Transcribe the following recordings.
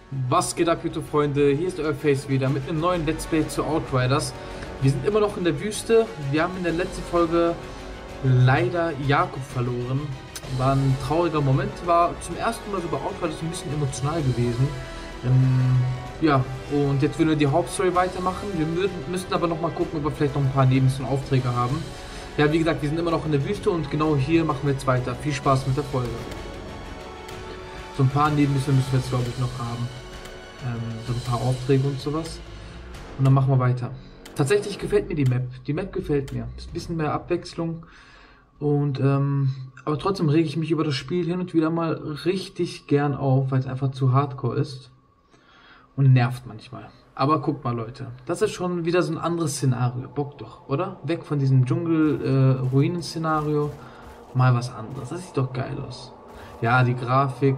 Was geht ab, YouTube-Freunde? Hier ist euer Face wieder mit einem neuen Let's Play zu Outriders. Wir sind immer noch in der Wüste. Wir haben in der letzten Folge leider Jakob verloren. War ein trauriger Moment. War zum ersten Mal so bei Outriders ein bisschen emotional gewesen. Ja, und jetzt würden wir die Hauptstory weitermachen. Wir müssten aber noch mal gucken, ob wir vielleicht noch ein paar Aufträge haben. Ja, wie gesagt, wir sind immer noch in der Wüste und genau hier machen wir jetzt weiter. Viel Spaß mit der Folge. So ein paar Nebenmissionen müssen wir jetzt, glaube ich, noch haben. So ein paar Aufträge und sowas. Und dann machen wir weiter. Tatsächlich gefällt mir die Map. Die Map gefällt mir. Ist ein bisschen mehr Abwechslung. Und, aber trotzdem rege ich mich über das Spiel hin und wieder mal richtig gern auf, weil es einfach zu hardcore ist. Und nervt manchmal. Aber guckt mal, Leute. Das ist schon wieder so ein anderes Szenario. Bock doch, oder? Weg von diesem Dschungel-Ruinen-Szenario. Mal was anderes. Das sieht doch geil aus. Ja, die Grafik.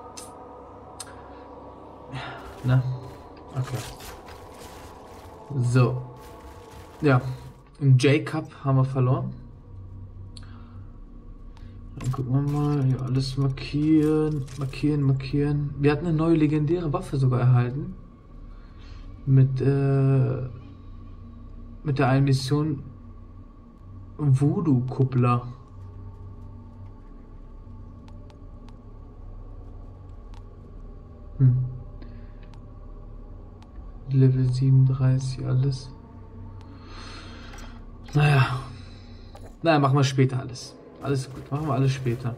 Ne? Okay. So. Ja. Im J-Cup haben wir verloren. Dann gucken wir mal. Hier alles markieren. Markieren. Wir hatten eine neue legendäre Waffe sogar erhalten. Mit der einen Mission Voodoo-Kuppler. Level 37, alles. Naja, machen wir später alles. Alles gut, machen wir alles später.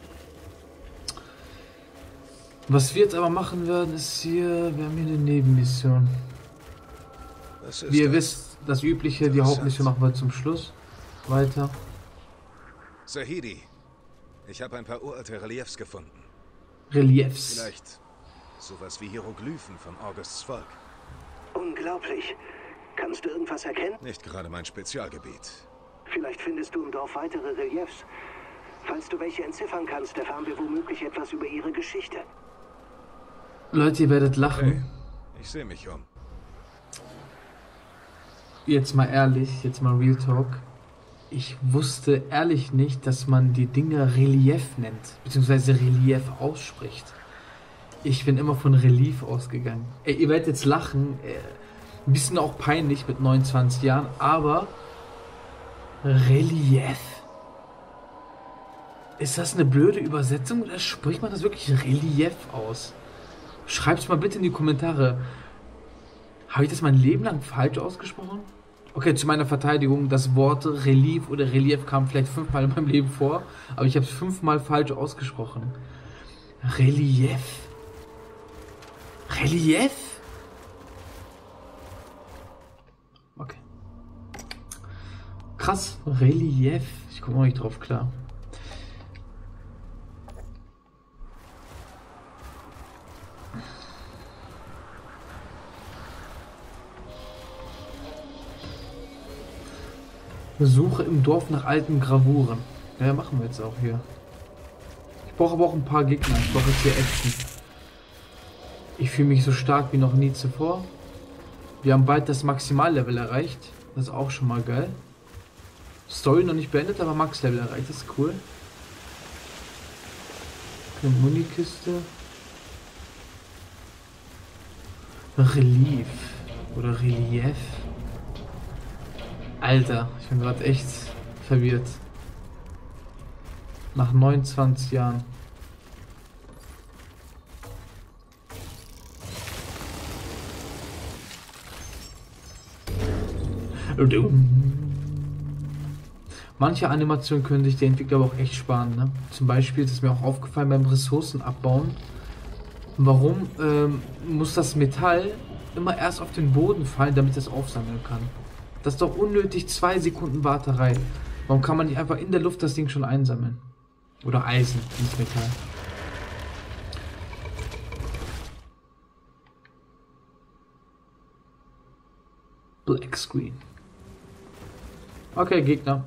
Was wir jetzt aber machen werden, ist hier, wir haben hier eine Nebenmission. Wie ihr wisst, das Übliche, die Hauptmission machen wir zum Schluss. Weiter. Zahedi, ich habe ein paar uralte Reliefs gefunden. Reliefs. Vielleicht sowas wie Hieroglyphen von Augusts Volk. Unglaublich. Kannst du irgendwas erkennen? Nicht gerade mein Spezialgebiet. Vielleicht findest du im Dorf weitere Reliefs. Falls du welche entziffern kannst, erfahren wir womöglich etwas über ihre Geschichte. Leute, ihr werdet lachen. Hey, ich sehe mich um. Jetzt mal ehrlich, jetzt mal Real Talk. Ich wusste ehrlich nicht, dass man die Dinger Relief nennt, beziehungsweise Relief ausspricht. Ich bin immer von Relief ausgegangen. Ey, ihr werdet jetzt lachen, ein bisschen auch peinlich mit 29 Jahren, aber Relief? Ist das eine blöde Übersetzung oder spricht man das wirklich Relief aus? Schreibt es mal bitte in die Kommentare. Habe ich das mein Leben lang falsch ausgesprochen? Okay, zu meiner Verteidigung, das Wort Relief oder Relief kam vielleicht 5-mal in meinem Leben vor, aber ich habe es 5-mal falsch ausgesprochen. Relief. Relief? Okay. Krass, Relief. Ich komme auch nicht drauf klar. Suche im Dorf nach alten Gravuren. Ja, machen wir jetzt auch hier. Ich brauche aber auch ein paar Gegner. Ich brauche jetzt hier Action. Ich fühle mich so stark wie noch nie zuvor. Wir haben bald das Maximallevel erreicht. Das ist auch schon mal geil. Story noch nicht beendet, aber Max-Level erreicht. Das ist cool. Eine Munikiste. Relief. Oder Relief. Alter, ich bin gerade echt verwirrt. Nach 29 Jahren. Manche Animationen können sich die Entwickler aber auch echt sparen, ne? Zum Beispiel ist mir auch aufgefallen beim Ressourcen abbauen. Warum muss das Metall immer erst auf den Boden fallen, damit es aufsammeln kann? Das ist doch unnötig, 2 Sekunden Warterei. Warum kann man nicht einfach in der Luft das Ding schon einsammeln? Oder Eisen ins Metall. Black Screen. Okay, Gegner.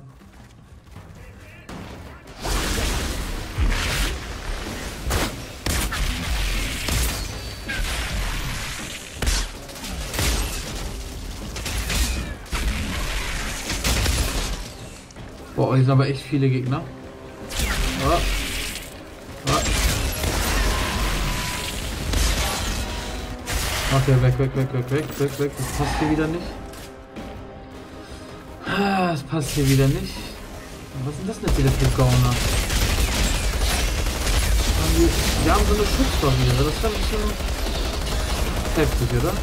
Boah, hier sind aber echt viele Gegner. Oh. Oh. Okay, weg. Das passt hier wieder nicht. Das passt hier wieder nicht. Was sind das denn wieder für Gauner? Wir haben so eine Schutzbarriere. Das ist ein bisschen heftig, oder?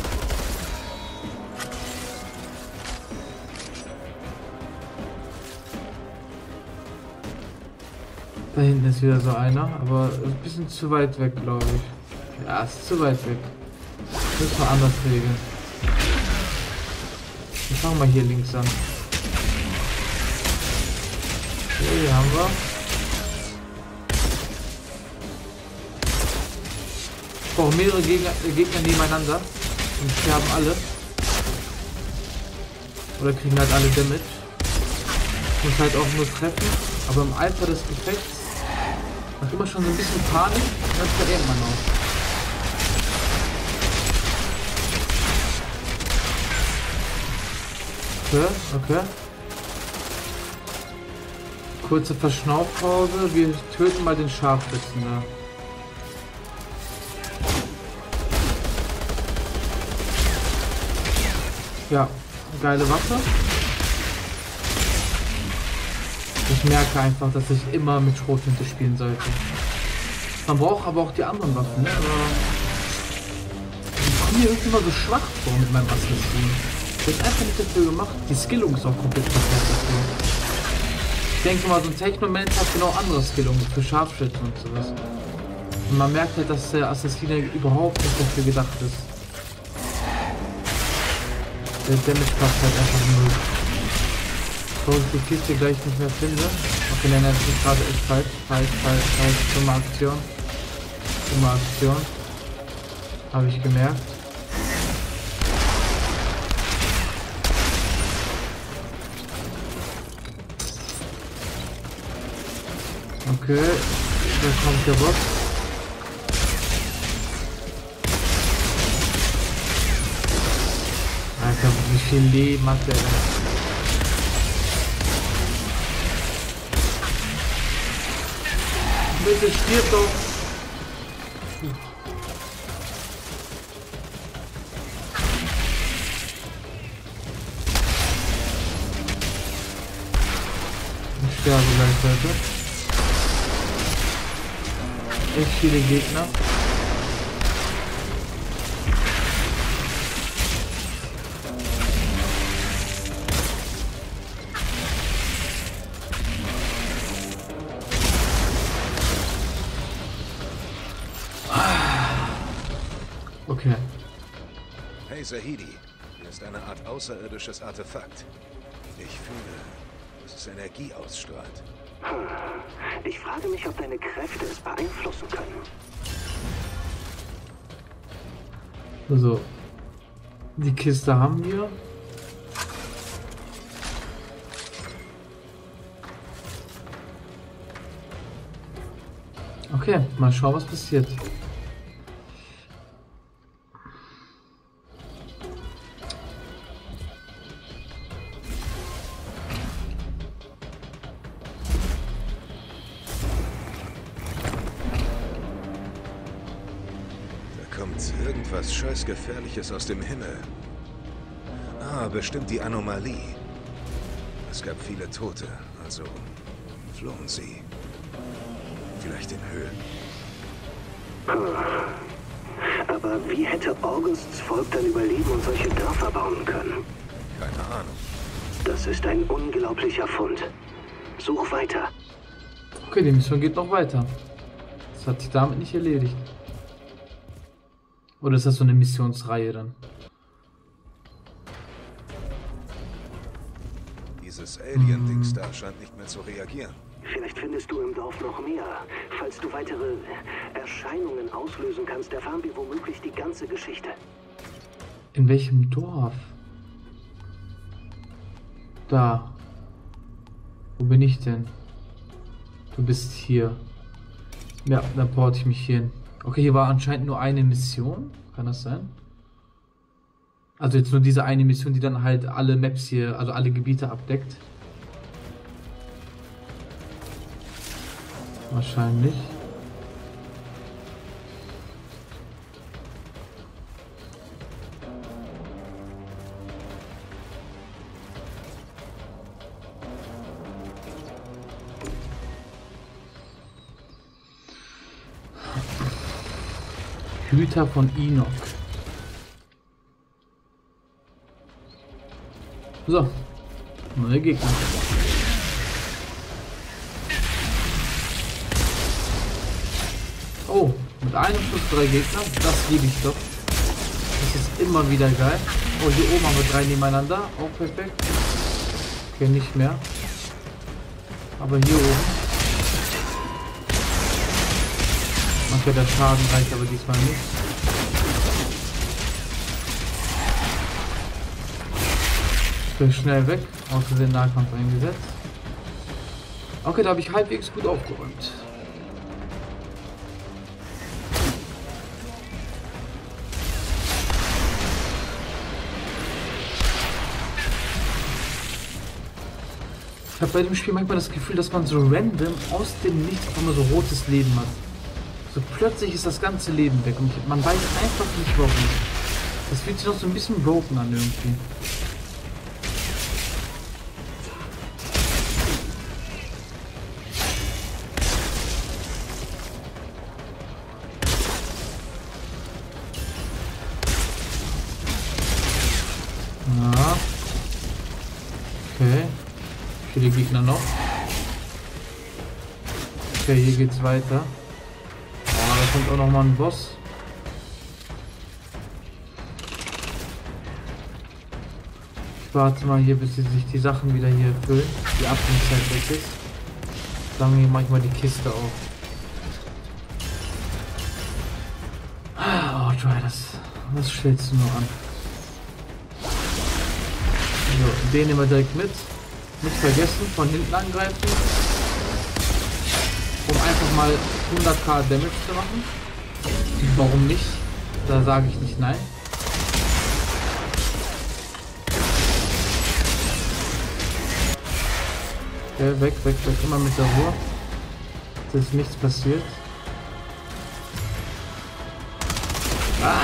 Da hinten ist wieder so einer, aber ein bisschen zu weit weg, glaube ich. Ja, ist zu weit weg. Müssen wir anders regeln. Wir fangen mal hier links an. Okay, hier haben wir. Ich brauche mehrere Gegner nebeneinander. Und sterben alle. Oder kriegen halt alle Damage. Muss halt auch nur treffen. Aber im Eifer des Gefechts macht immer schon so ein bisschen Panik. Und dann verliert man auch. Okay. Kurze Verschnaufpause. Wir töten mal den Scharfschützen da. Ja, geile Waffe. Ich merke einfach, dass ich immer mit Schrotflinte spielen sollte. Man braucht aber auch die anderen Waffen, ne? Aber ich komme mir irgendwie immer so schwach vor mit meinem Assassin. Das ist einfach nicht dafür gemacht. Die Skillung ist auch komplett verkehrt dafür. Ich denke mal, so ein Technoment hat genau andere Skillungen für Scharfschützen und sowas. Und man merkt halt, dass der Assassin überhaupt nicht dafür gedacht ist. Der Damage passt halt einfach null. Bevor ich die Kiste gleich nicht mehr finde. Okay, nein, das ist gerade echt falsch. Dumme Aktion. Habe ich gemerkt. Okay, da kommt der Boss. Alter, wie viel Leben hat der denn? Bitte stirb doch! Ich sterbe gleich, Leute. Echt viele Gegner. Okay. Hey Zahedi, hier ist eine Art außerirdisches Artefakt. Ich fühle, dass es Energie ausstrahlt. Ich frage mich, ob deine Kräfte es beeinflussen können. So. Die Kiste haben wir. Okay, mal schauen, was passiert. Irgendwas Scheißgefährliches aus dem Himmel. Ah, bestimmt die Anomalie. Es gab viele Tote, also flohen sie. Vielleicht in Höhlen. Aber wie hätte Augusts Volk dann überleben und solche Dörfer bauen können? Keine Ahnung. Das ist ein unglaublicher Fund. Such weiter. Okay, die Mission geht noch weiter. Das hat sich damit nicht erledigt. Oder ist das so eine Missionsreihe dann? Dieses Alien-Dings da scheint nicht mehr zu reagieren. Vielleicht findest du im Dorf noch mehr. Falls du weitere Erscheinungen auslösen kannst, erfahren wir womöglich die ganze Geschichte. In welchem Dorf? Da. Wo bin ich denn? Du bist hier. Ja, dann porte ich mich hier hin. Okay, hier war anscheinend nur eine Mission. Kann das sein? Also jetzt nur diese eine Mission, die dann halt alle Maps hier, also alle Gebiete abdeckt. Wahrscheinlich. Hüter von Enoch. So, neue Gegner. Oh, mit einem Schuss 3 Gegner, das liebe ich doch. Das ist immer wieder geil. Oh, hier oben haben wir 3 nebeneinander, auch perfekt. Okay, nicht mehr. Aber hier oben. Okay, der Schaden reicht aber diesmal nicht. Okay, schnell weg, außer den Nahkampf eingesetzt. Okay, da habe ich halbwegs gut aufgeräumt. Ich habe bei dem Spiel manchmal das Gefühl, dass man so random aus dem Nichts auf einmal so rotes Leben hat. So plötzlich ist das ganze Leben weg und man weiß einfach nicht warum. Das fühlt sich noch so ein bisschen broken an irgendwie. Ja. Okay. Viele Gegner noch. Okay, hier geht's weiter. Oh, da kommt auch noch mal ein Boss. Ich warte mal hier, bis sich die Sachen wieder hier füllen. Die Abklingzeit weg ist. Dann mache ich mal die Kiste auf. Oh, Outriders. Was stellst du nur an? So, den nehmen wir direkt mit. Nicht vergessen, von hinten angreifen. Um einfach mal 100k Damage zu machen. Warum nicht? Da sage ich nicht nein. Okay, weg, weg, weg. Immer mit der Ruhe. Dass ist nichts passiert. Ah!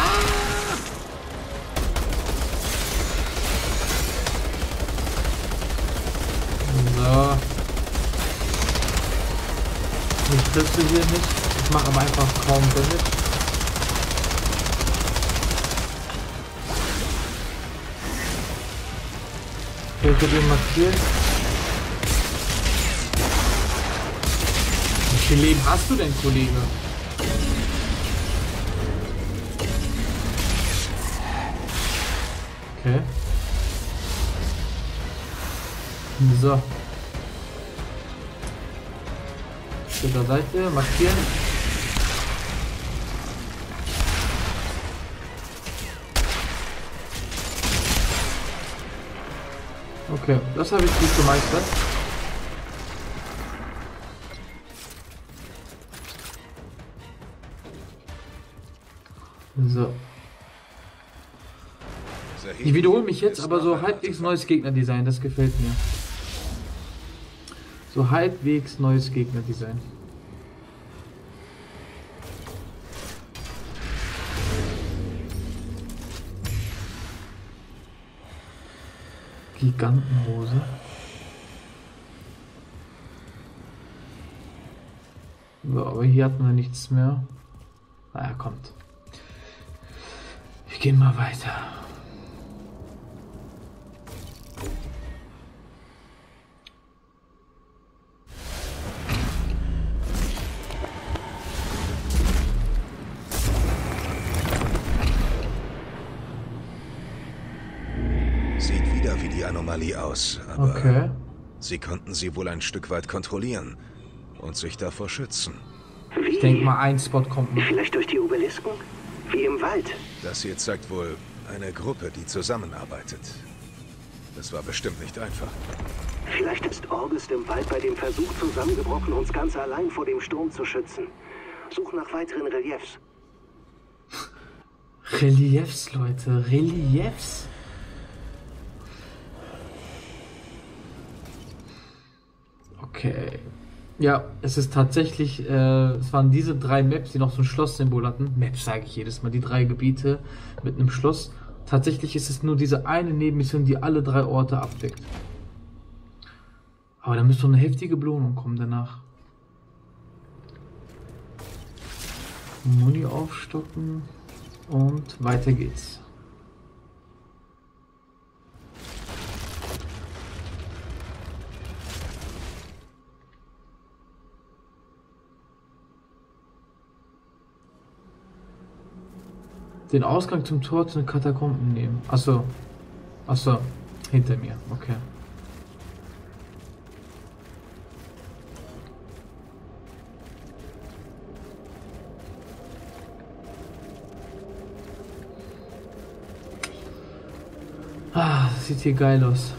So. Ich treffe hier nicht. Ich mache aber einfach kaum Damage. Okay, ich habe ihn markiert. Wie viel Leben hast du denn, Kollege? Okay. So. Zu der Seite markieren. Okay, das habe ich gut gemeistert. So. Ich wiederhole mich jetzt, aber so halbwegs neues Gegnerdesign, das gefällt mir. So halbwegs neues Gegnerdesign. Gigantenhose. So, aber hier hatten wir nichts mehr. Naja, kommt. Wir gehen mal weiter. Sieht wieder wie die Anomalie aus, aber Okay. sie konnten sie wohl ein Stück weit kontrollieren und sich davor schützen. Wie? Ich denke mal, ein Spot kommt noch. Vielleicht durch die Obelisken? Wie im Wald? Das hier zeigt wohl eine Gruppe, die zusammenarbeitet. Das war bestimmt nicht einfach. Vielleicht ist August im Wald bei dem Versuch zusammengebrochen, uns ganz allein vor dem Sturm zu schützen. Such nach weiteren Reliefs. Reliefs, Leute. Reliefs. Okay. Ja, es ist tatsächlich, es waren diese 3 Maps, die noch so ein Schlosssymbol hatten. Maps sage ich jedes Mal, die 3 Gebiete mit einem Schloss. Tatsächlich ist es nur diese eine Nebenmission, die alle 3 Orte abdeckt. Aber da müsste doch eine heftige Belohnung kommen danach. Muni aufstocken und weiter geht's. Den Ausgang zum Tor zu den Katakomben nehmen. Achso. Achso. Hinter mir. Okay. Ah, das sieht hier geil aus.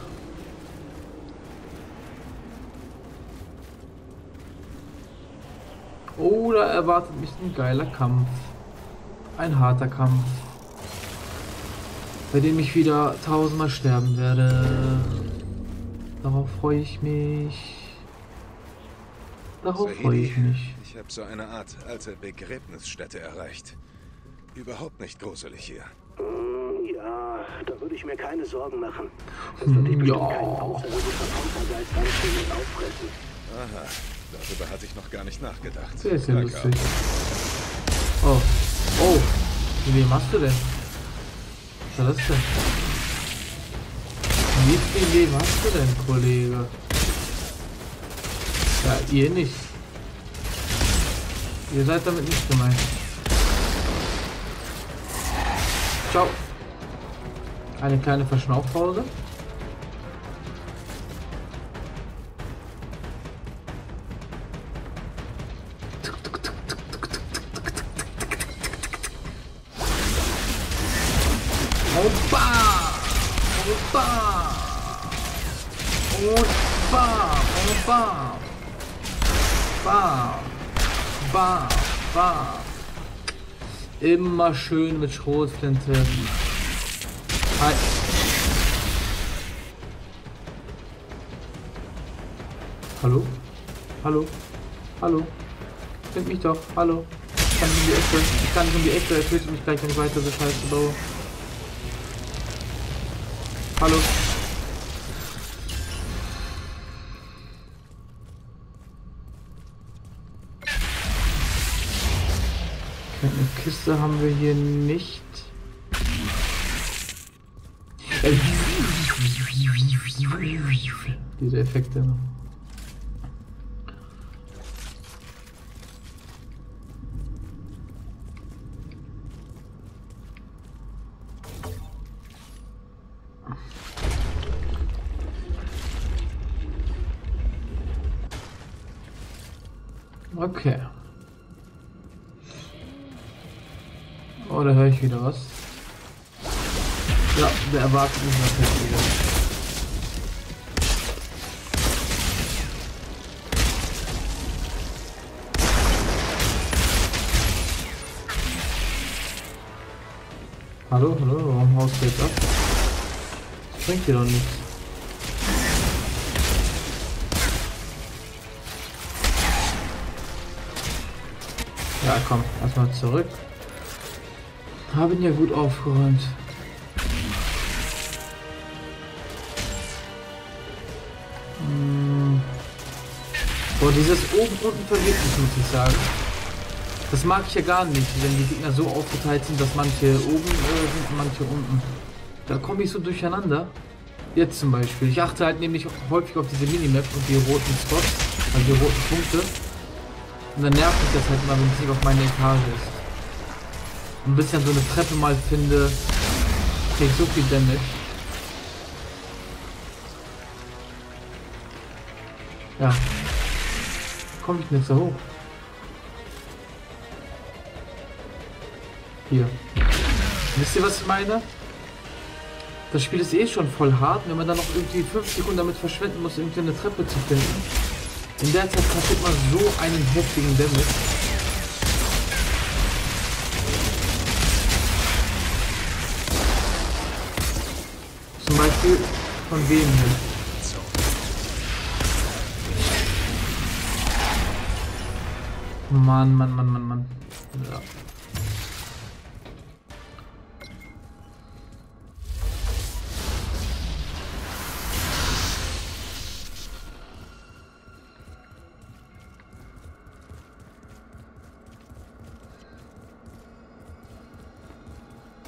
Oh, da erwartet mich ein geiler Kampf. Ein harter Kampf, bei dem ich wieder tausendmal sterben werde. Darauf freue ich mich. Darauf freue ich mich. Ich habe so eine Art alte Begräbnisstätte erreicht. Überhaupt nicht gruselig hier. Ja, da würde ich mir keine Sorgen machen. Das wird dich bestimmt kein außerirdischer Poltergeist anziehen und auffressen. Aha, darüber hatte ich noch gar nicht nachgedacht. Sehr, sehr lustig. Oh. Oh, wie machst du denn? Was ist das denn? Wie viel Leben hast du denn, Kollege? Ja, ihr nicht. Ihr seid damit nicht gemeint. Ciao. Eine kleine Verschnaufpause. Und bam! Und bam! Und bam! Und bam! Bam! Bam! Bam! Immer schön mit Schrotflinte. Hi. Hallo? Hallo? Hallo? Find mich doch. Hallo? Ich kann nicht um die Ecke. Ich kann nicht um die Ecke. Er tötet mich gleich, wenn ich weiter so scheiße baue. Hallo. Okay, eine Kiste haben wir hier nicht. Diese Effekte. Okay. Oh, da höre ich wieder was. Ja, der erwartet mich natürlich wieder. Hallo, hallo, warum haust du jetzt ab? Das bringt dir doch nichts. Ja, komm, erstmal zurück. Haben ja gut aufgeräumt. Boah, dieses oben unten verwirrt mich, muss ich sagen. Das mag ich ja gar nicht, wenn die Gegner so aufgeteilt sind, dass manche oben sind und manche unten. Da komme ich so durcheinander. Jetzt zum Beispiel. Ich achte halt nämlich häufig auf diese Minimap und die roten Spots, also die roten Punkte. Und dann nervt mich das halt immer, wenn es nicht auf meine Etage ist. Und bis ich dann so eine Treppe mal finde, kriege ich so viel Damage. Ja. Komme ich nicht so hoch. Hier. Wisst ihr, was ich meine? Das Spiel ist eh schon voll hart, wenn man dann noch irgendwie 5 Sekunden damit verschwenden muss, irgendwie eine Treppe zu finden. In der Zeit passiert man so einen heftigen Damage. Zum Beispiel von wem hier? Mann, Mann, Mann, Mann, Mann. Ja.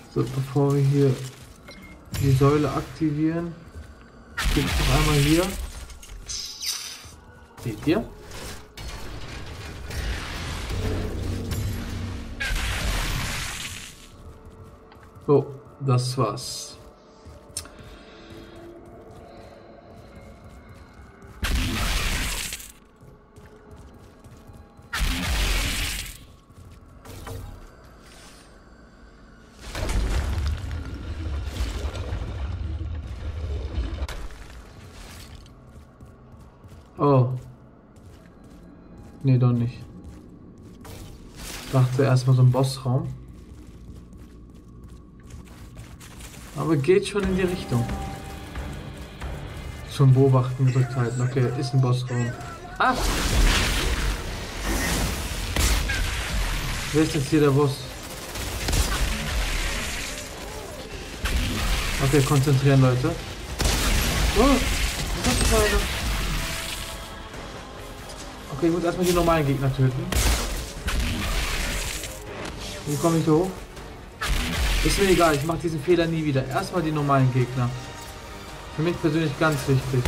So, bevor wir hier die Säule aktivieren, gebe ich noch einmal hier. Seht ihr? So, das war's. Oh. Nee, doch nicht. Ich dachte erstmal so ein Bossraum. Aber geht schon in die Richtung. Zum Beobachten gedrückt halten. Okay, ist ein Bossraum. Ah! Wer ist jetzt hier der Boss? Okay, konzentrieren, Leute. Oh, was ist das für eine? Okay, ich muss erstmal die normalen Gegner töten. Wie komme ich da hoch? Ist mir egal, ich mache diesen Fehler nie wieder. Erstmal die normalen Gegner. Für mich persönlich ganz wichtig.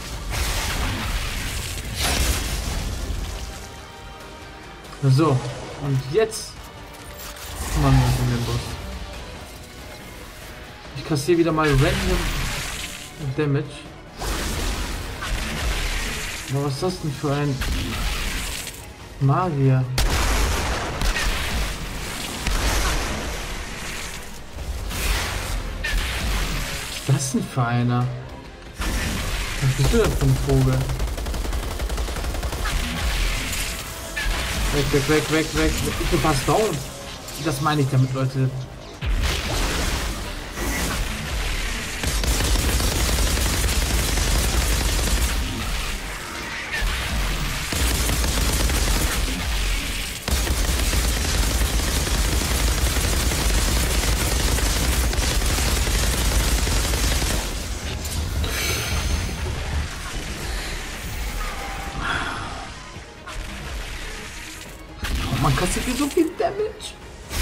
So, und jetzt machen wir uns um den Boss. Ich kassiere wieder mal random Damage. Aber was ist das denn für ein Magier? Was ist das denn für einer? Was bist du denn für ein Vogel? Weg. Ich bin fast down. Das meine ich damit, Leute. Man kassiert hier so viel Damage.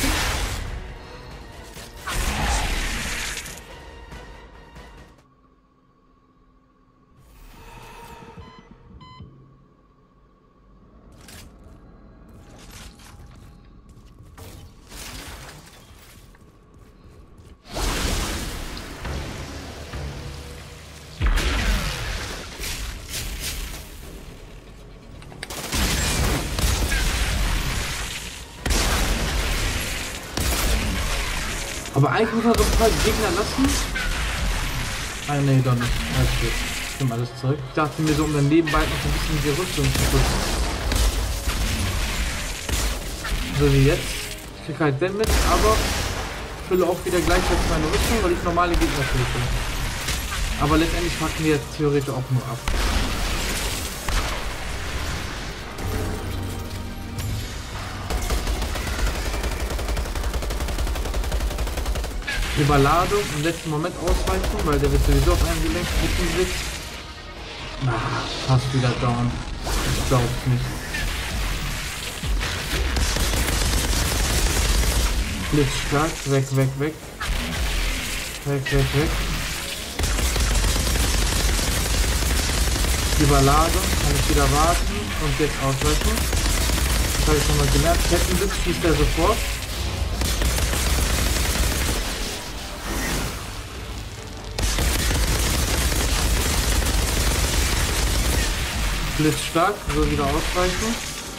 Aber eigentlich muss man so ein paar Gegner lassen. Ah ne, doch nicht. Alles gut. Ich nehme alles zurück. Ich dachte mir so, um dann nebenbei noch ein bisschen die Rüstung zu putzen. So wie jetzt. Ich krieg halt Damage, aber fülle auch wieder gleichzeitig meine Rüstung, weil ich normale Gegner töte. Aber letztendlich packen wir jetzt theoretisch auch nur ab. Überladung im letzten Moment ausweichen, weil der wird sowieso auf einem Gelenk sitzt. Fast wieder down. Ich glaub's nicht. Blitzschlag, weg. Weg. Überladung, kann ich wieder warten und jetzt ausweichen. Das habe ich schon mal gelernt. Kettenblitz schießt er sofort. Blitzstark, so wieder ausweichen.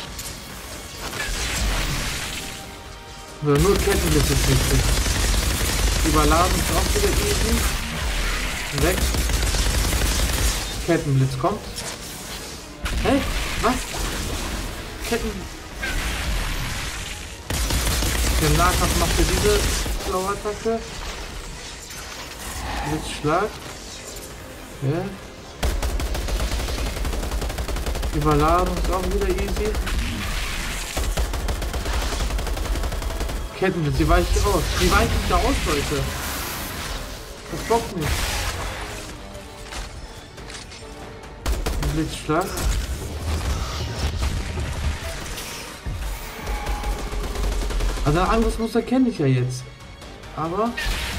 So, nur Kettenblitz ist wichtig. Überladen ist auch wieder easy. Weg. Kettenblitz kommt. Hä? Was? Der Nahkampf macht für diese blaue Attacke. Blitzschlag. Ja. Überladung ist auch wieder easy. Kettenblitz, die weicht aus. Die weicht nicht da aus, Leute. Das bockt nicht. Blitzschlag. Also ein Angriffsmuster kenne ich ja jetzt. aber...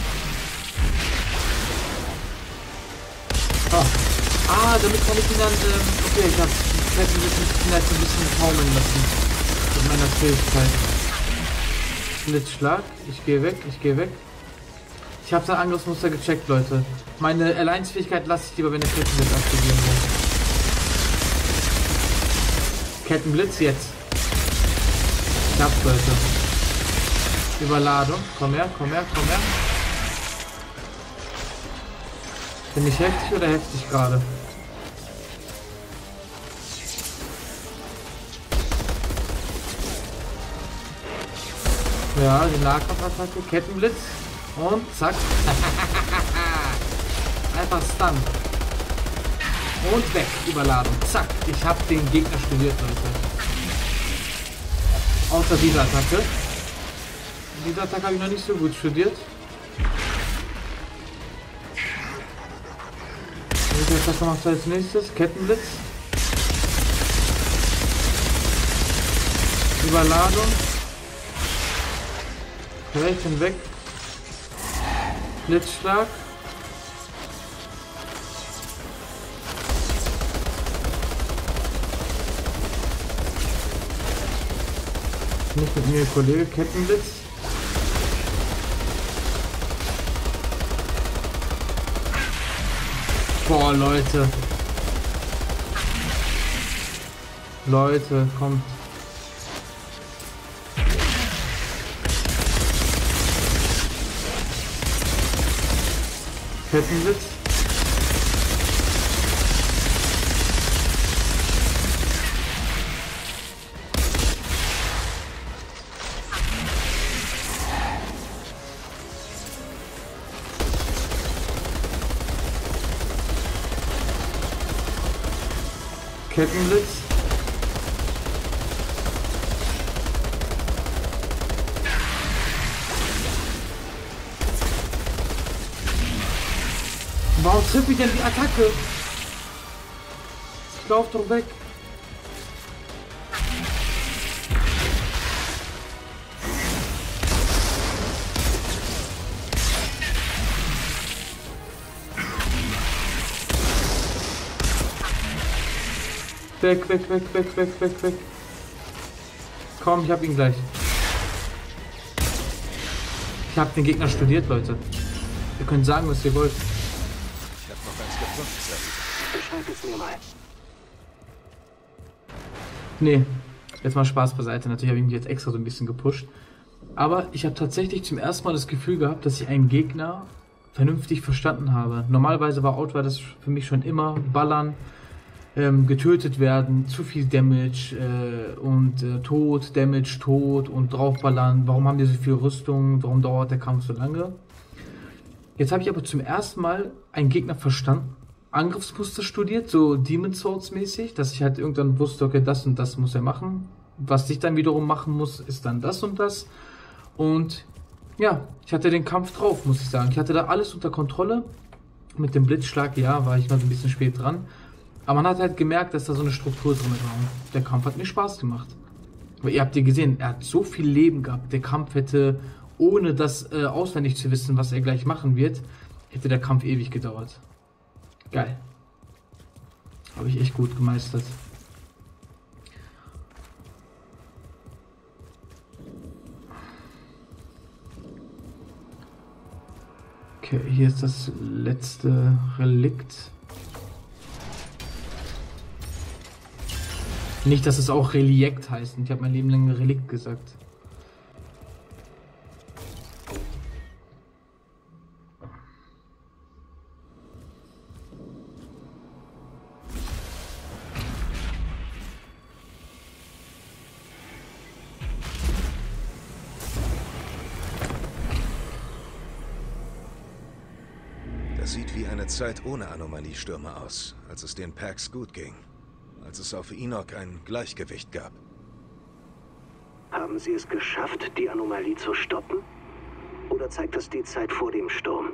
Oh. Ah, damit kann ich ihn dann... okay, ich habe ihn halt so ein bisschen taumeln lassen. Mit meiner Fähigkeit. Blitzschlag. Ich gehe weg, ich gehe weg. Ich habe sein Angriffsmuster gecheckt, Leute. Meine Alliance-Fähigkeit lasse ich lieber, wenn der Kettenblitz aktivieren will. Kettenblitz jetzt. Klappt, Leute. Überladung. Komm her, komm her, komm her. Bin ich heftig oder heftig gerade? Ja, die Nahkampfattacke, Kettenblitz und zack. Einfach Stun. Und weg, Überladung. Zack, ich habe den Gegner studiert, Leute. Außer dieser Attacke. Diese Attacke habe ich noch nicht so gut studiert. Was macht er als nächstes? Kettenblitz. Überladung. Rechts hinweg. Blitzschlag. Nicht mit mir, Kollege. Kettenblitz. Boah, Leute. Leute, kommt. Kettenblitz. Kettenblitz. Warum treffe ich denn die Attacke? Ich lauf doch weg. Weg, weg, weg, weg, weg, weg, weg. Komm, ich hab ihn gleich. Ich hab den Gegner studiert, Leute. Ihr könnt sagen, was ihr wollt. Ich hab noch eins gefunden, Sir. Beschreib es mir mal. Nee, jetzt mal Spaß beiseite. Natürlich habe ich mich jetzt extra so ein bisschen gepusht. Aber ich habe tatsächlich zum ersten Mal das Gefühl gehabt, dass ich einen Gegner vernünftig verstanden habe. Normalerweise war Outriders für mich schon immer ballern, getötet werden, zu viel Damage Tod, Damage, Tod und draufballern. Warum haben die so viel Rüstung? Warum dauert der Kampf so lange? Jetzt habe ich aber zum ersten Mal einen Gegner verstanden, Angriffsmuster studiert, so Demon Souls mäßig, dass ich halt irgendwann wusste, okay, das und das muss er machen. Was ich dann wiederum machen muss, ist dann das und das. Und ja, ich hatte den Kampf drauf, muss ich sagen. Ich hatte da alles unter Kontrolle. Mit dem Blitzschlag, ja, war ich mal ein bisschen spät dran. Aber man hat halt gemerkt, dass da so eine Struktur drin war. Der Kampf hat mir Spaß gemacht. Aber ihr habt ja gesehen, er hat so viel Leben gehabt. Der Kampf hätte, ohne das auswendig zu wissen, was er gleich machen wird, hätte der Kampf ewig gedauert. Geil. Habe ich echt gut gemeistert. Okay, hier ist das letzte Relikt. Nicht, dass es auch Relikt heißt. Ich habe mein Leben lang Relikt gesagt. Das sieht wie eine Zeit ohne Anomaliestürme aus, als es den Pax gut ging. Als es auf Enoch ein Gleichgewicht gab. Haben Sie es geschafft, die Anomalie zu stoppen? Oder zeigt das die Zeit vor dem Sturm?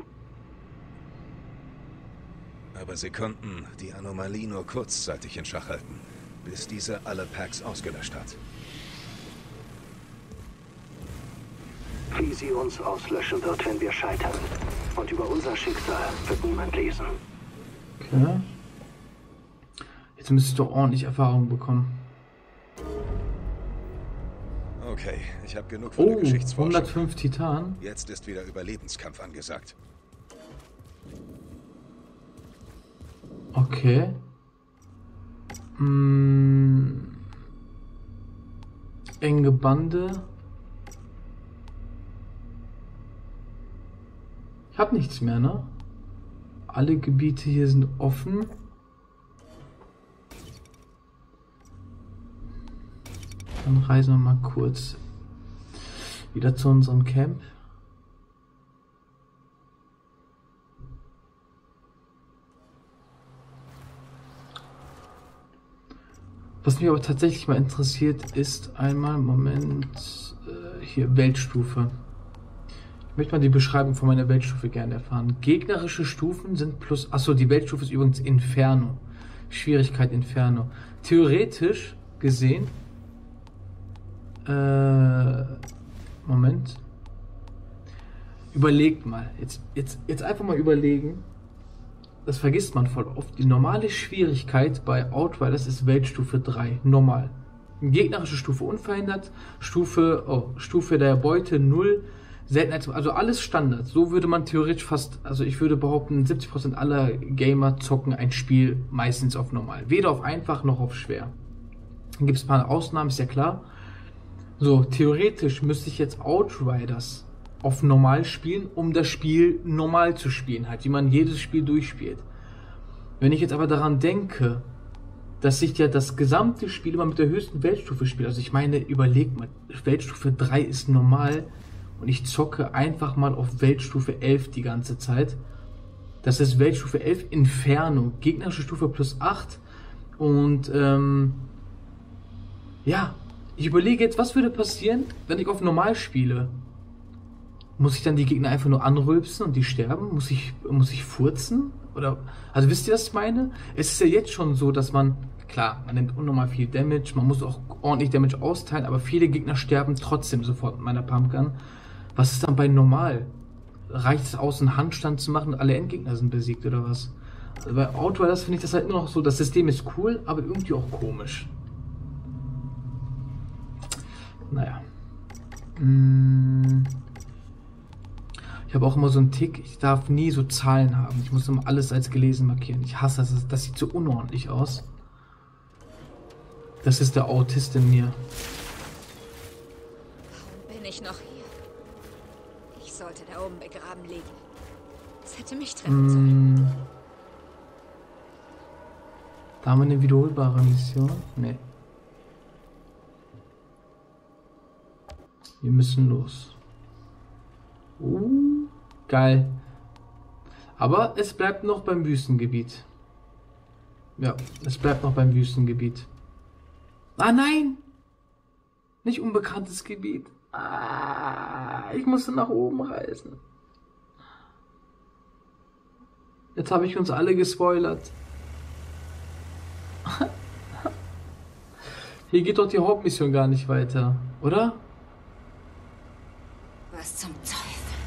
Aber sie konnten die Anomalie nur kurzzeitig in Schach halten, bis diese alle Pax ausgelöscht hat. wie sie uns auslöschen wird, wenn wir scheitern. Und über unser Schicksal wird niemand lesen. Okay. Jetzt müsstest du ordentlich Erfahrung bekommen. Okay, ich habe genug von der Oh, Geschichtsforschung. 105 Titan. Jetzt ist wieder Überlebenskampf angesagt. Okay. Enge Bande. Ich habe nichts mehr, ne? Alle Gebiete hier sind offen. Dann reisen wir mal kurz wieder zu unserem Camp. Was mich aber tatsächlich mal interessiert, ist einmal, Moment, hier Weltstufe. Ich möchte mal die Beschreibung von meiner Weltstufe gerne erfahren. Gegnerische Stufen sind plus... Achso, die Weltstufe ist übrigens Inferno. Schwierigkeit Inferno. Theoretisch gesehen... Moment. Überlegt mal. Jetzt einfach mal überlegen. Das vergisst man voll oft. Die normale Schwierigkeit bei Outriders ist Weltstufe 3. Normal. Gegnerische Stufe unverhindert. Stufe der Beute 0. Seltenheit, also alles Standard. So würde man theoretisch fast, also ich würde behaupten, 70% aller Gamer zocken ein Spiel meistens auf normal. Weder auf einfach noch auf schwer. Dann gibt es ein paar Ausnahmen, ist ja klar. So, theoretisch müsste ich jetzt Outriders auf normal spielen, um das Spiel normal zu spielen, halt, wie man jedes Spiel durchspielt. Wenn ich jetzt aber daran denke, dass ich ja das gesamte Spiel immer mit der höchsten Weltstufe spiele, also ich meine, überleg mal, Weltstufe 3 ist normal und ich zocke einfach mal auf Weltstufe 11 die ganze Zeit. Das ist Weltstufe 11 Inferno, gegnerische Stufe plus 8 und ja, ich überlege jetzt, was würde passieren, wenn ich auf normal spiele? Muss ich dann die Gegner einfach nur anrülpsen und die sterben? Muss ich furzen? Oder, also wisst ihr, was ich meine? Es ist ja jetzt schon so, dass man, klar, man nimmt unnormal viel Damage, man muss auch ordentlich Damage austeilen, aber viele Gegner sterben trotzdem sofort mit meiner Pumpgun. Was ist dann bei normal? Reicht es aus, einen Handstand zu machen und alle Endgegner sind besiegt oder was? Also bei Outriders finde ich das halt immer noch so, das System ist cool, aber irgendwie auch komisch. Naja. Ich habe auch immer so einen Tick, ich darf nie so Zahlen haben. Ich muss immer alles als gelesen markieren. Ich hasse das, das sieht so unordentlich aus. Das ist der Autist in mir. Warum bin ich noch hier? Ich sollte da oben begraben liegen. Es hätte mich treffen sollen. Da haben wir eine wiederholbare Mission. Nee. Wir müssen los. Geil. Aber es bleibt noch beim Wüstengebiet. Ja, es bleibt noch beim Wüstengebiet. Ah, nein! Nicht unbekanntes Gebiet. Ah, ich musste nach oben reisen. Jetzt habe ich uns alle gespoilert. Hier geht doch die Hauptmission gar nicht weiter, oder? Was zum Teufel?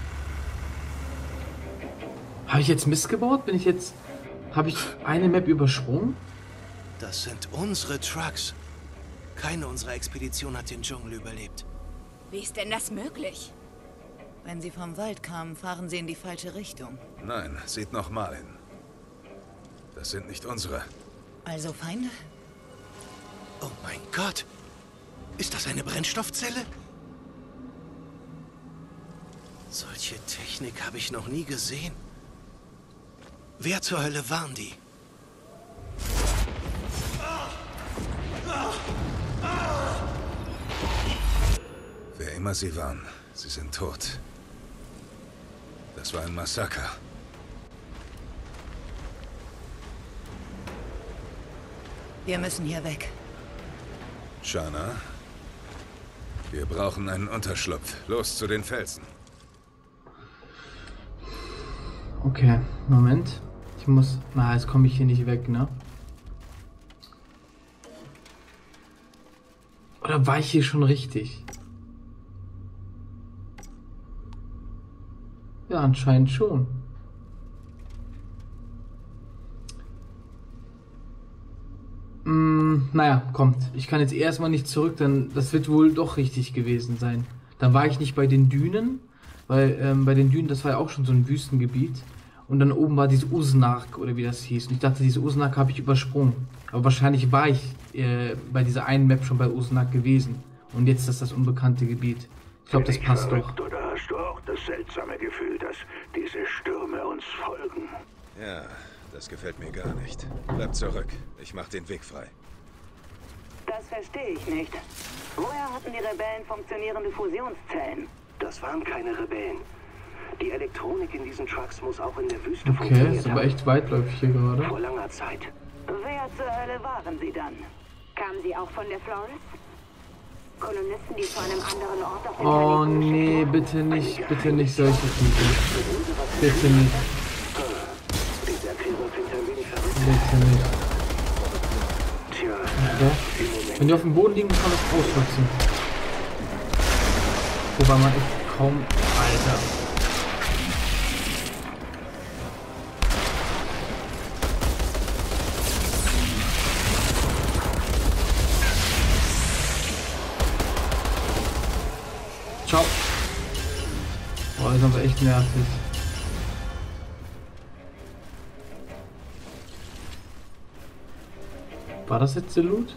Habe ich jetzt Mist gebaut? Habe ich eine Map übersprungen? Das sind unsere Trucks. Keine unserer Expedition hat den Dschungel überlebt. Wie ist denn das möglich? Wenn Sie vom Wald kamen, fahren Sie in die falsche Richtung. Nein, seht noch mal hin. Das sind nicht unsere. Also Feinde? Oh mein Gott! Ist das eine Brennstoffzelle? Solche Technik habe ich noch nie gesehen. Wer zur Hölle waren die? Wer immer sie waren, sie sind tot. Das war ein Massaker. Wir müssen hier weg. Shana, wir brauchen einen Unterschlupf. Los zu den Felsen. Okay, Moment. Ich muss... Na, jetzt komme ich hier nicht weg, ne? Oder war ich hier schon richtig? Ja, anscheinend schon. Naja, kommt. Ich kann jetzt erstmal nicht zurück, dann das wird wohl doch richtig gewesen sein. Dann war ich nicht bei den Dünen, weil bei den Dünen, das war ja auch schon so ein Wüstengebiet. Und dann oben war diese Usnak, oder wie das hieß. Und ich dachte, diese Usnak habe ich übersprungen. Aber wahrscheinlich war ich bei dieser einen Map schon bei Usnak gewesen. Und jetzt ist das unbekannte Gebiet. Ich glaube, das passt doch. Oder hast du auch das seltsame Gefühl, dass diese Stürme uns folgen? Ja, das gefällt mir gar nicht. Bleib zurück. Ich mach den Weg frei. Das verstehe ich nicht. Woher hatten die Rebellen funktionierende Fusionszellen? Das waren keine Rebellen. Die Elektronik in diesen Trucks muss auch in der Wüste Okay, funktioniert ist aber echt weitläufig hier gerade. Vor langer Zeit. Wer zur Hölle waren sie dann? Kamen Sie auch von der Flores? Kolonisten, die zu einem anderen Ort auf den Oh Planeten nee, bitte nicht solche Typen. Bitte nicht. Diese Erklärung klingt ein wenig verrückt. Bitte nicht. Tja, Ja. Wenn die auf dem Boden liegen, kann das ausnutzen. Wobei man echt kaum... Alter. Ciao. Boah, das ist aber echt nervig. War das jetzt der Loot?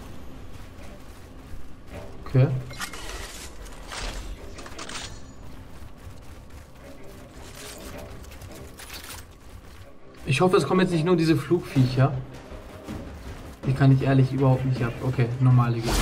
Okay. Ich hoffe, es kommen jetzt nicht nur diese Flugviecher. Die kann ich ehrlich überhaupt nicht ab. Okay, normale Gegner.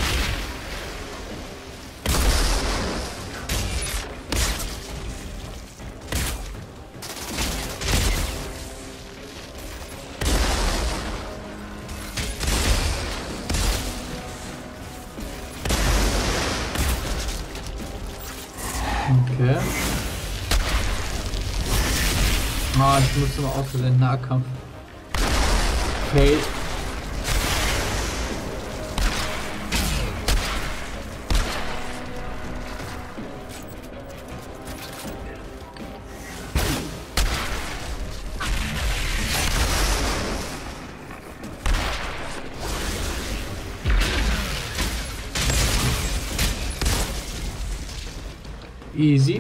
Okay. Ah, ich musste mal aus Versehen Nahkampf. Fail. Easy.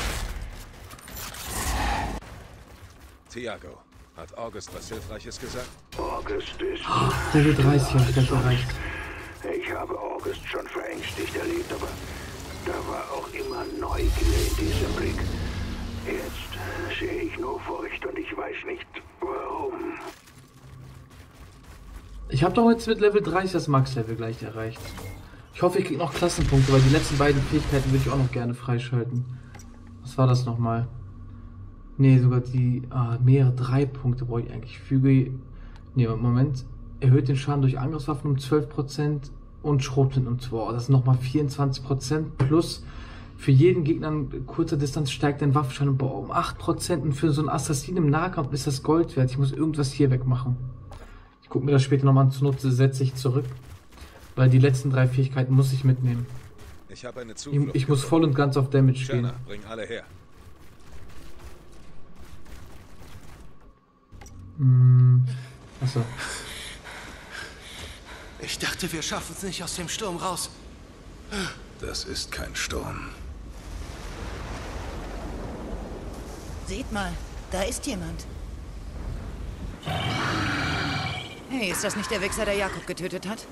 Thiago, hat August was Hilfreiches gesagt? August ist... Level 30 habe ich das erreicht. Ich habe August schon verängstigt erlebt, aber da war auch immer Neugier in diesem Blick. Jetzt sehe ich nur Furcht und ich weiß nicht, warum. Ich habe doch jetzt mit Level 30 das Max-Level gleich erreicht. Ich hoffe, ich kriege noch Klassenpunkte, weil die letzten beiden Fähigkeiten würde ich auch noch gerne freischalten. Was war das nochmal? Ne, sogar die mehrere 3 Punkte brauche ich eigentlich. Füge... Ne, Moment. Erhöht den Schaden durch Angriffswaffen um 12% und Schrotflinten um 2. Oh, das sind nochmal 24% plus für jeden Gegner in kurzer Distanz steigt dein Waffenschaden um 8% und für so einen Assassin im Nahkampf ist das Gold wert. Ich muss irgendwas hier wegmachen. Ich gucke mir das später nochmal zunutze, setze ich zurück. Weil die letzten 3 Fähigkeiten muss ich mitnehmen. Ich habe eine Zuflucht. Ich muss voll und ganz auf Damage gehen. Shanna, bring alle her. Achso. Ich dachte, wir schaffen es nicht aus dem Sturm raus. Das ist kein Sturm. Seht mal, da ist jemand. Hey, ist das nicht der Wichser, der Jakob getötet hat?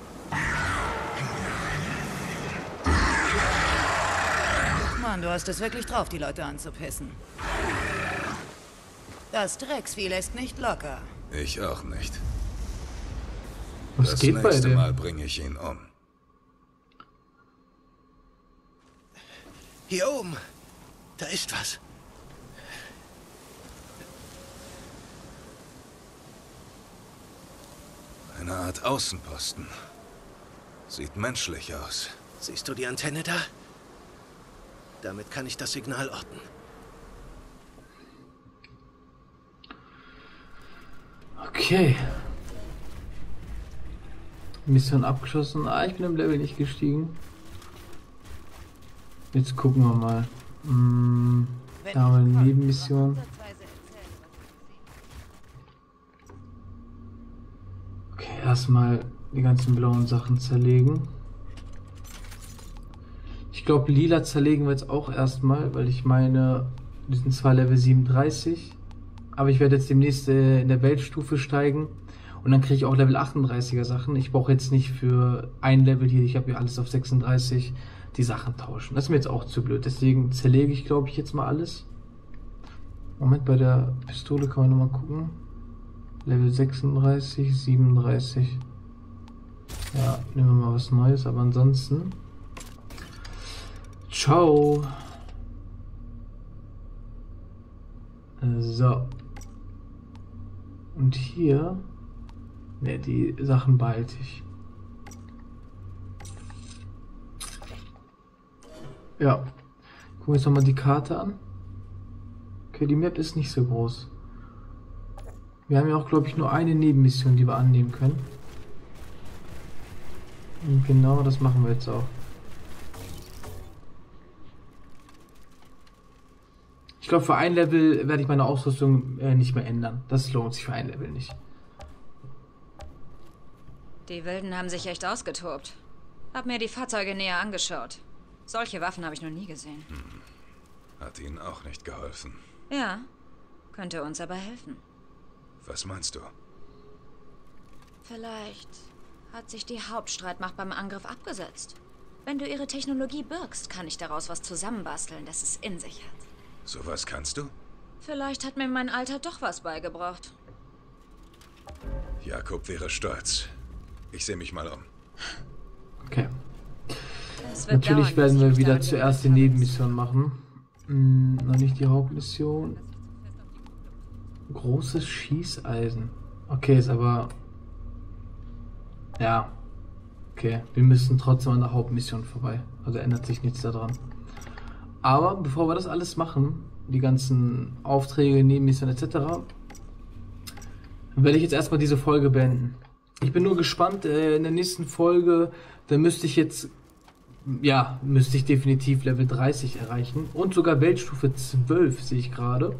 Mann, du hast es wirklich drauf, die Leute anzupissen. Das Drecksvieh lässt nicht locker. Ich auch nicht. Was Das geht bei nächste dem? Mal bringe ich ihn um. Hier oben. Da ist was. Eine Art Außenposten. Sieht menschlich aus. Siehst du die Antenne da? Damit kann ich das Signal orten. Okay. Mission abgeschlossen. Ah, ich bin im Level nicht gestiegen. Jetzt gucken wir mal. Wenn Da haben wir ich eine konnte, Nebenmission. nur ansatzweise erzählen, was ich gesehen Okay, erstmal die ganzen blauen Sachen zerlegen. Ich glaube, lila zerlegen wir jetzt auch erstmal, weil ich meine, die sind zwar Level 37, aber ich werde jetzt demnächst in der Weltstufe steigen und dann kriege ich auch Level 38er Sachen. Ich brauche jetzt nicht für ein Level hier, ich habe hier alles auf 36, die Sachen tauschen. Das ist mir jetzt auch zu blöd, deswegen zerlege ich, glaube ich, jetzt mal alles. Moment, bei der Pistole kann man nochmal gucken. Level 36, 37. Ja, nehmen wir mal was Neues, aber ansonsten... Ciao. So. Und hier... Ne, die Sachen behalte ich. Ja. Gucken wir uns nochmal die Karte an. Okay, die Map ist nicht so groß. Wir haben ja auch, glaube ich, nur eine Nebenmission, die wir annehmen können. Und genau das machen wir jetzt auch. Ich glaube, für ein Level werde ich meine Ausrüstung nicht mehr ändern. Das lohnt sich für ein Level nicht. Die Wilden haben sich echt ausgetobt. Hab mir die Fahrzeuge näher angeschaut. Solche Waffen habe ich noch nie gesehen. Hat ihnen auch nicht geholfen. Ja, könnte uns aber helfen. Was meinst du? Vielleicht hat sich die Hauptstreitmacht beim Angriff abgesetzt. Wenn du ihre Technologie birgst, kann ich daraus was zusammenbasteln, das es in sich hat. Sowas kannst du? Vielleicht hat mir mein Alter doch was beigebracht. Jakob wäre stolz. Ich sehe mich mal um. Okay. Es wird Natürlich dauern, werden bis ich wir mich wieder damit zuerst die befasse. Nebenmission machen. Noch nicht die Hauptmission. Großes Schießeisen. Okay, ist aber... Ja. Okay, wir müssen trotzdem an der Hauptmission vorbei. Also ändert sich nichts daran. Aber bevor wir das alles machen, die ganzen Aufträge, Nebenmissionen etc., werde ich jetzt erstmal diese Folge beenden. Ich bin nur gespannt, in der nächsten Folge, da müsste ich jetzt... Ja, müsste ich definitiv Level 30 erreichen. Und sogar Weltstufe 12 sehe ich gerade.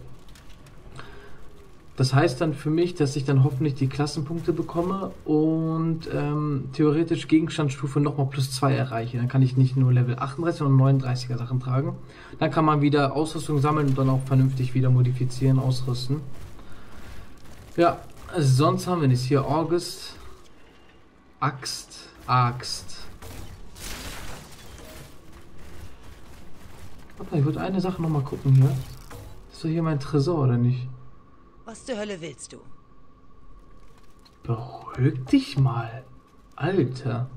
Das heißt dann für mich, dass ich dann hoffentlich die Klassenpunkte bekomme und theoretisch Gegenstandsstufe nochmal +2 erreiche. Dann kann ich nicht nur Level 38, sondern 39er Sachen tragen. Dann kann man wieder Ausrüstung sammeln und dann auch vernünftig wieder modifizieren, ausrüsten. Ja, also sonst haben wir nichts. Hier August, Axt. Ich wollte eine Sache nochmal gucken hier. Ist doch hier mein Tresor, oder nicht? Was zur Hölle willst du? Beruhig dich mal, Alter.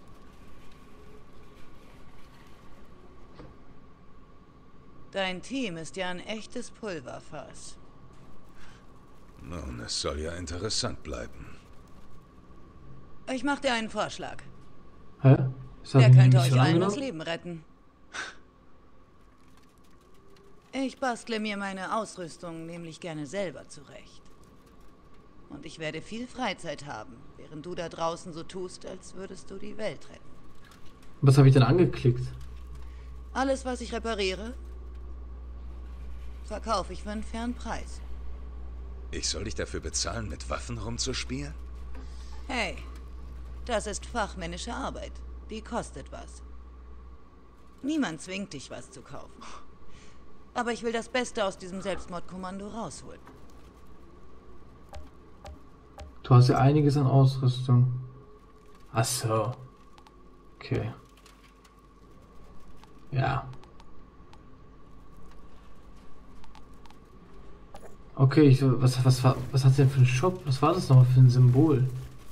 Dein Team ist ja ein echtes Pulverfass. Nun, es soll ja interessant bleiben. Ich mach dir einen Vorschlag. Hä? Der könnte euch allen das Leben retten. Ich bastle mir meine Ausrüstung nämlich gerne selber zurecht. Und ich werde viel Freizeit haben, während du da draußen so tust, als würdest du die Welt retten. Was habe ich denn angeklickt? Alles, was ich repariere, verkaufe ich für einen fairen Preis. Ich soll dich dafür bezahlen, mit Waffen rumzuspielen? Hey, das ist fachmännische Arbeit. Die kostet was. Niemand zwingt dich, was zu kaufen. Aber ich will das Beste aus diesem Selbstmordkommando rausholen. Du hast ja einiges an Ausrüstung. Ach so. Okay. Ja. Okay, was hat denn für ein Shop? Was war das nochmal für ein Symbol?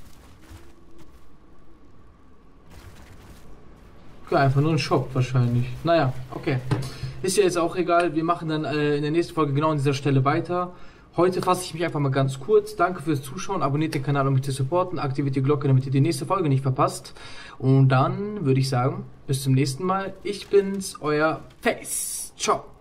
Okay, einfach nur ein Shop wahrscheinlich. Naja, okay. Ist ja jetzt auch egal. Wir machen dann in der nächsten Folge genau an dieser Stelle weiter. Heute fasse ich mich einfach mal ganz kurz. Danke fürs Zuschauen. Abonniert den Kanal, um mich zu supporten. Aktiviert die Glocke, damit ihr die nächste Folge nicht verpasst. Und dann würde ich sagen, bis zum nächsten Mal. Ich bin's, euer Face. Ciao.